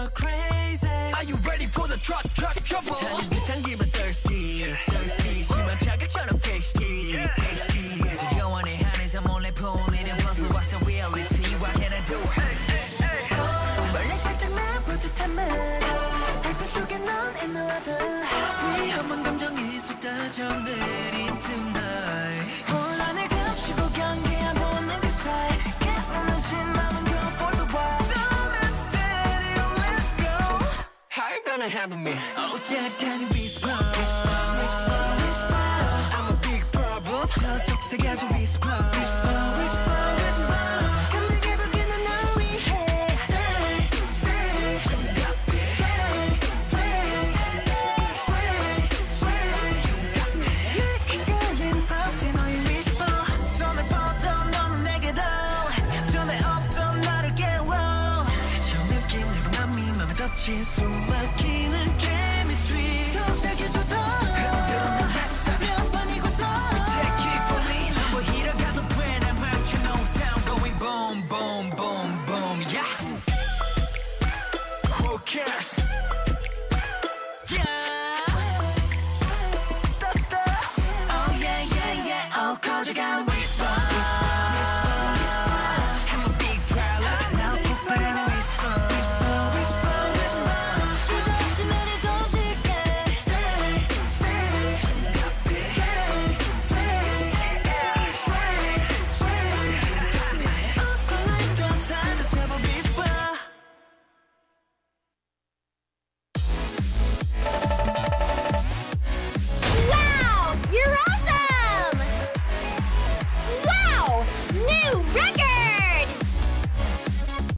whisper crazy. Are you ready for the truck trouble? 타는 듯한 기분 thirsty 심한 자극처럼 tasty 두려워 내 한에서 몰래 풀리는 puzzle. What's the reality? What can I do? 원래 살짝만 뿌듯한 말 달빛 속에 넌 in the weather. 위험한 감정이 쏟아져 내린 tonight. 혼란을 감추고 경계한 보는 그 사이 can't 무너진 맘은 go for the wild. Don't let's steady, let's go. How you gonna handle me? 짜릿한 whisper I'm a big problem. 더 속삭여줘 whisper 감당 해보기는 널 위해 stay 기다림 없이 너의 whisper. 손을 뻗어 너는 내게로 전에 없던 나를 깨워. 저 느낌 내가 맘이 맘에 덮친 숨